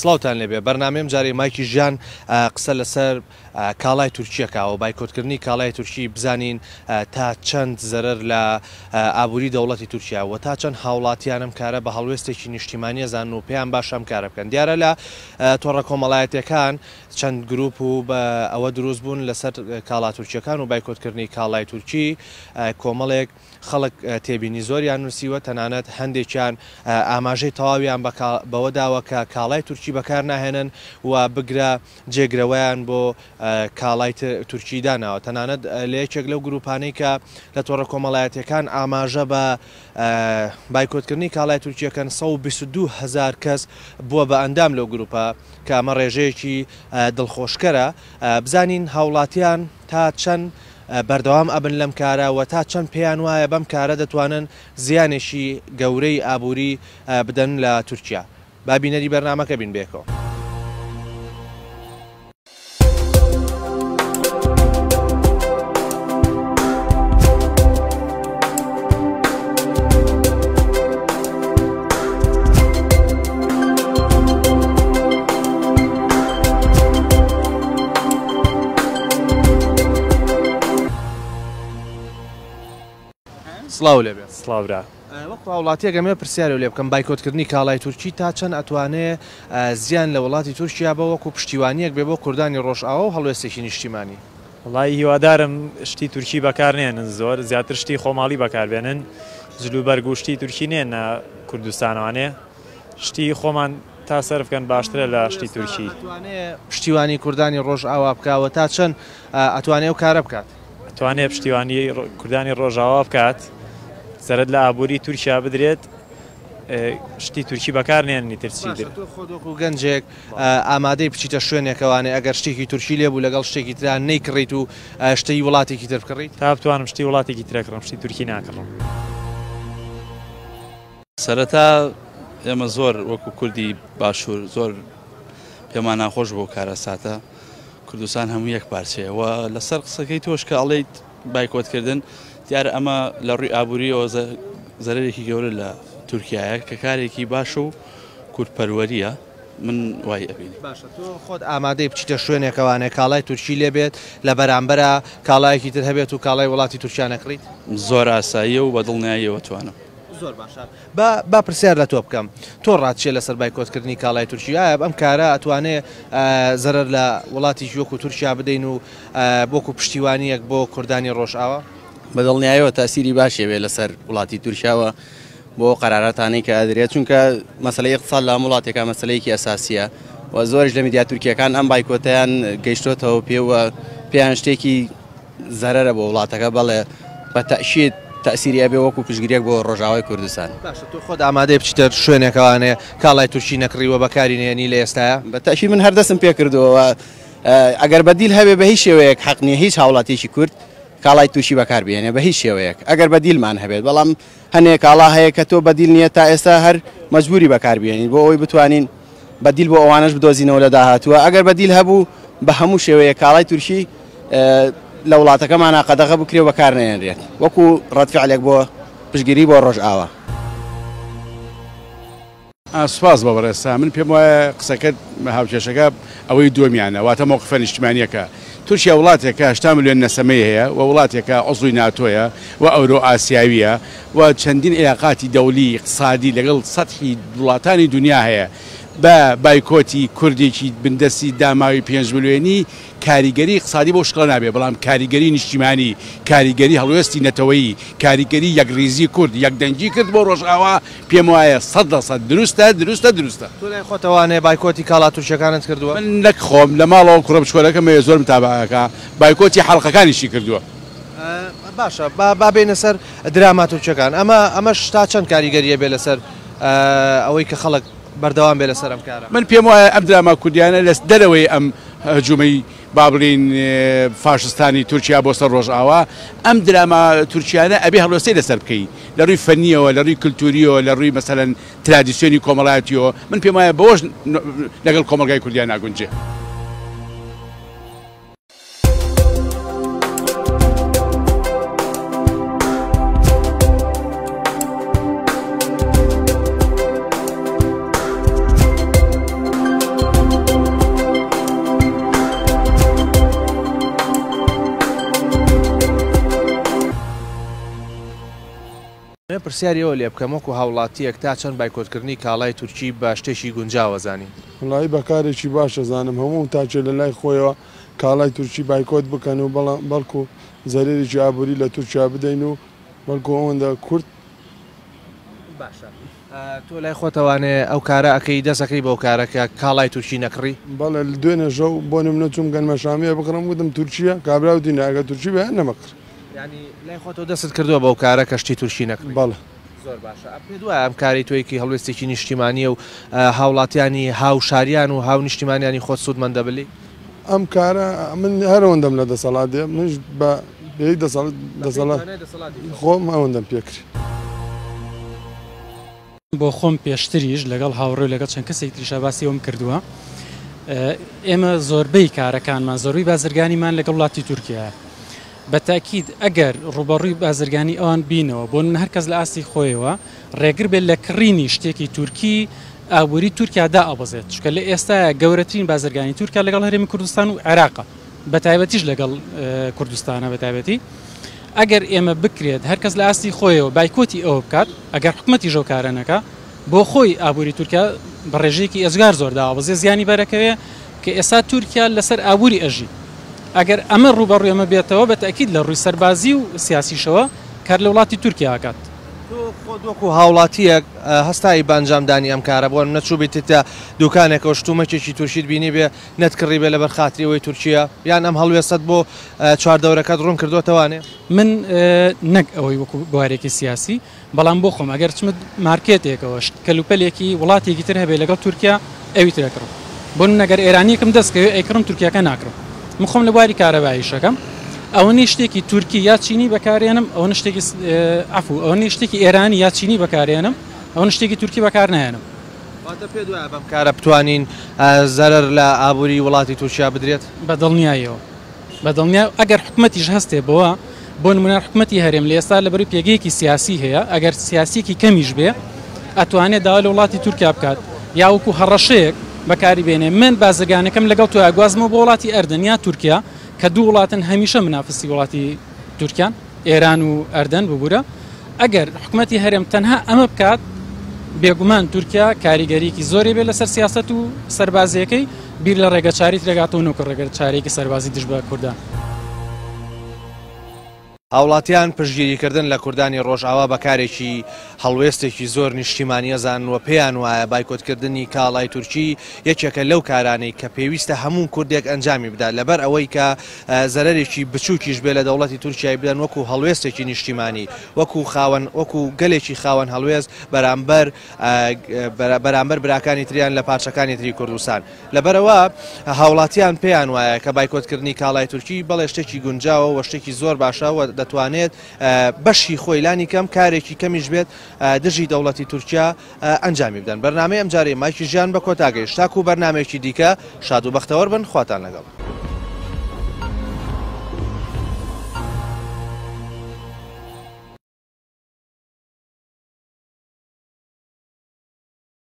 سڵاوتان لێبێ بەرنامەم جارێ مایکی ژیان قسە لەسەر کاڵای تورکیەکەەوە بایکۆتکردنی کاڵای تورکی بزانین تا چەند زەرەر لە ئابووری دەوڵەتی تورکیا و تا چەند هاوڵاتیانم کارە بە هەڵوێستێکی نیشتیمانیە زان و پێیان باشەم کارە بکەن. دیارە لە تۆڕە کۆمەڵایەتەکان چەند گروپ و بە ئەوە دروست بوون لەسەر کاڵا تورکیەکان و بایکۆتکردنی کاڵای تورکی کۆمەڵێک خەڵک تێبینی زۆریان نووسیوە تەنانەت هەندێکیان ئاماژەی تەواویان بەوەداوە کە کاڵای تورکی بەکار ناهێنن و بگرە جێگرەوەیان بۆ کاڵای تورکی داناوە. تەنانەت لە یەکێک لەو گروپانەی کە لە تۆڕە کۆمەڵایەتەکان ئاماژە بە بایکۆتکردنی کاڵای تورکیەکەن 122,000 کەس بووە بە ئەندام لەو گروپە کە ئەمە ڕێژەیەکی دڵخۆشکەرە. بزانین هاوڵاتیان تا چەند بەردەوام ئەبن لەم کارەوە تا چەند پێیان وایە بەم کارە دەتوانن زیانێکی گەورەی ئابووری بدەن لە تورکیا. با بینەری بەرنامەکە بین بێکەوە. سڵاو لێبێ. سڵاورا. وەکو وڵاتیە گەمێ پرسیارە لێ بکەم بایکۆتکردنی کاڵای تورکی تا چەند ئەتوانێت زیان لە وڵاتی تورکیا بە وەکو پشتیوانیەک بێ بۆ کوردانی ڕۆژئاوا و هەڵوێستێکی نیشتیمانی. وڵی هیوادارم شتی تورکی بەکارنێنن زۆر زیاتر شتی خۆماڵی بەکاربێنن جلوبەرگ و شتی تورکی نێنە کوردستانوانێ شتی خۆمان تا سەرفکەن باشترە لە شتی تورکی. پشتیوانی کوردانی ڕۆژئاوا بکەوە تا چەند ئەتوانێت و کارە بکات. ئەتوانێت پشتیوانی کوردانی ڕۆژئاوا بکات سەرەت لە ئابووری تورکیا بدرێت شتی تورکی بەکارنێننی ترسی و گەنجێک ئامادەی بچیتە شوێنێکەوانێ ئەگەر شتێکی تورکی لێبوو لەگەڵ شتێکی تران نەیکڕیت و شتەی وڵاتێکی تر بکڕیت تا بتوانم شتی وڵاتێکی ترەکڕم شتی تورکی ناکڕم. سەرەتا ئێمە زۆر وەکو کوردی باشوور زۆر پێمان ناخۆش بۆ کارە ساتە کوردستان هەموو یەک پارچەیە و لەسەر قسەکەی تۆش کە ئەڵێیت بایکۆتکردن دیارە ئەمە لە ڕووی ئابووریەوە زەرێکی گەورە لە تورکایە کە کارێکی باشە و کورتپەروەریە من وای ئەبینی. باشە تۆ خۆت ئامادەی بچیتە شوێنێکەوانێ کاڵای تورکی لێبێت لە بەرامبەرە کاڵایەکی تر هەبێت و کاڵای وڵاتی تورکیا نەکڕیت؟ زۆر ئاساییە و بە دڵنیاییەوە توانم. زۆر باشە. با پرسیار لە تۆ بکەم تۆ ڕاتچێ لەسەر بایکۆتکردنی کاڵای تورکی ئایا ئەم کارە ئەتوانێت زەرەر لە وڵاتی وەکو تورکیا بدەین و بۆکو پشتیوانیەک بۆ کوردانی ڕۆژئاوا؟ بەدڵنیاییەوە تاسیری باشێوێ لەسەر وڵاتی تورکیاوە بۆ قەرارەتانەی کە ئەدرێت چونکە مەسەلەی اقتصاد لە وڵاتێکە مەسەلەیەکی ئەساسیە و زۆرش لە میدیا تورکیەکان ئەم بایکۆتەیان گەیشتۆتەوە پێوە پێیان شتێکی زەرەرە بۆ وڵاتەکە بەڵێ بە تەشید تەسیری ئەبێ وەکو پشتگیریەک بۆ ڕۆژاوای کوردستان. باشە تۆ خۆت ئامادەی بچیتە شوێنێکەوانێ کاڵای تورکی نەکڕیوە بەکاری نێنی لە ئێستاە؟ بە تەشید من هەردەستم پێ کردووە ئەگەر بەدیل هەبێ بە هیچ شێوەیەک حەق نییە هیچ هاوڵاتێکی کورد کاڵای تووشی بەکاربیێنێ بە هیچ شێوەیەک ئەگەر بەدیلمان هەبێت بەڵام هەنێک کاڵا هەیە کە تۆ بەدیل نییە تا ئێستا هەر مەجبوری بەکاربیێنین بۆ ئەوی بتوانین بەدیل بۆ ئەوانش بدۆزینەوە لە داهاتووە ئەگەر بەدیل هەبوو بە هەموو شێوەیە کاڵای تورکی لە وڵاتەکەمانە قەدەغە بکرێ و بەکار نێنرێت وەکو ڕەتفعلێک بۆ پشتگیری بۆ ڕۆژئاوا. سوپاس بە بەڕێستا من پێم وایە قسەکەت هاوکێشەکە ئەوەی دووەمیانە واتە مۆقفە نیشتیمانیەکە. تورکیا وڵاتێکە 80 ملیۆن نەسەمەی هەیە و وڵاتێکە عضوی ناتۆیە و ئەورۆ ئاسیاویە و چەندین عێلاقاتی دەولی اقتصادی لەگەڵ سەتحی وڵاتانی دنیا هەیە. بە بایکۆتی کوردێکی بندەسی داماوی 5 ملیۆنی کاریگەری اقتصادی بۆ شکڵ نابێ بەڵام کاریگەری نیشتیمانی کاریگەری هەڵوێستی نەتەوەیی کاریگەری یەکریزی کورد یەکدەنگی کرد بۆ ڕۆژئاوا پێم وایە 100% دروستە. تۆ لای خۆتەوانێ بایکۆتی کاڵا تورکیەکانت کردووە؟ من نەک خۆم لە ماڵەوە کوڕە بچکۆلەکەمە زۆر متابعەکە بایکۆتی حەڵقەکانیشی کردووە. باشە با بێنە سەر دراما تورکیەکان ئەمەش تا چەند کاریگەریە بێ لەسەر ئەوەی کە خەڵک بەردەوام بێ لەسەر ئەم کارە؟ من پێم وایە ئەم دراما کوردیانە لەس دەرەوەی ئەم هەجوومەی بابڵین فاشستانی تورکیا بۆ سەر ڕۆژئاوا ئەم دراما تورکیانە ئەبێ هەڵوێستەی لەسەر بکەی لە ڕووی فەنیەوە لە ڕووی کلتوریەوە لە ڕووی مەسەلەن ترادیسیۆنی کۆمەڵایەتیەوە من پێم وایە بەوەش لەگەڵ کۆمەلگای کوردیان ناگونجێ. پرسیاریەوە لێ بکەم وەکو هاوڵاتیەک تا چەند بایکۆتکردنی کاڵای تورکی بە شتێکی گونجاوەزانی وڵی بەکارێکی باشە زانم هەموو تاچێ لە لای خۆیەوە کاڵای تورکی بایکۆت بکەن و بەڵکو زەرێکی ئابووری لە تورکیا بدەین و بەڵکو ئەوەندە کورد باشە تۆ لای خۆتەوانێ ئەو کارە ئەەکەی دەستەکەی بەو کارەکە کاڵای تورکی نەکڕی بەڵێ دوێنێ ژەو بۆ نمونە چوم گەنمەشامیە بکڕم وتم تورکیە کابراوتی ناگە تورکی بە نەمەکڕ ینی لای خۆتەوە دەست کردووە بەو کارە کەشتی تورکی نەکڕی بەڵێ زۆر باشە پێ دوایە ئەم کاری تۆیکی هەڵوێستێکی نیشتیمانیە و هاوڵاتیانی هاوشاریان و هاو نیشتیمانیانی خۆت سوودمەندە بلی ئەم کارە من هەرەوەندەم لە دەسەڵاتێ منش بە دەسەڵات خۆم ئەوەندەم پێکری بۆ خۆم پێشتریش لەگەڵ هاوڕێ لەگەڵ چەند کەسێک تریشا باسی ئەوم کردووە ئێمە زۆربەی کارەکانمان زۆربەی بازرگانیمان لەگەڵ وڵاتی تورکیایە بە تاکید ئەگەر ڕوبەڕووی بازرگانی ئەوان بینەوە بۆ من هەرکەس لە ئاستی خۆیەوە ڕێگر بێت لە کڕینی شتێکی تورکی ئابووری تورکیادا ئەبەزێت چکە لە ئێستا گەورەترین بازرگانی تورکیا لەگەڵ هەرێمی کوردستان و عێراقە بە تایبەتیش لەگەڵ کوردستانە بە تایبەتی ئەگەر ئێمە بکرێت هەرکەس لە ئاستی خۆیەوە بایکۆتی ئەوە بکات ئەگەر حکومەتی ژەو کارەنەکە بۆ خۆی ئابووری تورکیا بە ڕێژەیەکی ئێزگار زۆردا ئەبەزێ زیانی بەرەکەوێ کە ئێستا تورکیا لەسەر ئابووری ئەژی ئەگەر ئەمە ڕوبەڕووی ئەمە بێتەوە بە تاکید لە ڕووی سەربازی و سیاسیشەوە کار لە وڵاتی تورکیا ئاکات خۆ هاوڵاتیەک هەستایی بانجامدانی ئەم کارە بۆن نەچوو بێتە دوکانێکەوە شتومەکێکی تورشید بینی بێ نەتکڕی بێ لە بەرخاتریەوەی تورکیا یان ئەم هەڵوێستت بۆ چواردەورەکەت ڕوون کردوتەوانێ من نەک ئەوەی وەکو بوارێکی سیاسی بەڵام بۆ خۆم ئەگەر چمت مارکێتێکەوە کەلوپەلێکی وڵاتێکی تر هەبێ لەگەڵ تورکیا ئەوی ترەکڕم بۆ نەگەر ئێرانیەکەم دەستکەوێ ئەیکڕم تورکیاکە ناکڕم من خۆم لە بواری کارەباییشەکەم ئەوەنی شتێکی تورکی یا چینی بەکارێنم ئەوە شتێکی عفو ئەوەنی شتێکی ئێرانی یا چینی بەکارێنم ئەوە شتێکی تورکی بەکار نایێنم پێ دوایە بەم کارە بتوانین زەرەر لە ئابووری وڵاتی تورکیا بدرێت بەدڵنیایەوە بەدڵنیا ئەگەر حکومەتیش هەستێ بۆە بۆ نمونە حکومەتی هەرێم لە ئێستا لەبەر پێگەیەکی سیاسی هەیە ئەگەر سیاسیکی کەمیش بێ ئەتوانێت داوا لە وڵاتی تورکیا بکات یا وەکو هەڕەشەیەک بەکاری بێنێ من بازرگانەکەم لەگەڵ تۆ ئاگوازمەوە بۆ وڵاتی ئەردن یا تورکیا کە دوو وڵاتن هەمیشە منافسی وڵاتی تورکیان ئێران و ئەردن ببوورە ئەگەر حکومەتی هەرێم تەنها ئەمە بکات بێگومان تورکیا کاریگەریکی زۆری بێت لەسەر سیاست و سەربازیەکەی بیر لە ڕێگە چاری ترێگاتەوە نوکە ڕێگە چارێکی سەربازی دژ بە کوردان هاوڵاتیان پشتگیریکردن لە کوردانی ڕۆژئاوا بەکارێکی هەڵوێستێکی زۆر نیشتیمانیە زانوە پێیان وایە بایکۆتکردنی کاڵای تورکی یەکێکە لەو کارانەی کە پێویستە هەموو کوردێک ئەنجامی بدات لەبەر ئەوەی کە زەرێکی بچووکیش بێ لە دەوڵەتی تورکیای بدەن وەکو هەڵوێستێکی نیشتیمانی وەکو گەلێکی خاوەن هەڵوێست بەرامبەر براکانی تریان لە پارچەکانی تری کوردستان لەبەرەوە هاوڵاتیان پێیان وایە کە بایکۆتکردنی کاڵای تورکی بەڵێ شتێکی گونجاوە و شتێکی زۆر باشەوە دەتوانێت بەشی خۆی لانی کەم کارێکی کەمیش بێت دژی دەوڵەتی تورکیا ئەنجامی بدەن بەرنامەی ئەم جارەی مایکی ژیان بە کۆتاگەیشت تاکو بەرنامێکی دیکە شاد و بەختەوەر بن خواتان لەگەڵ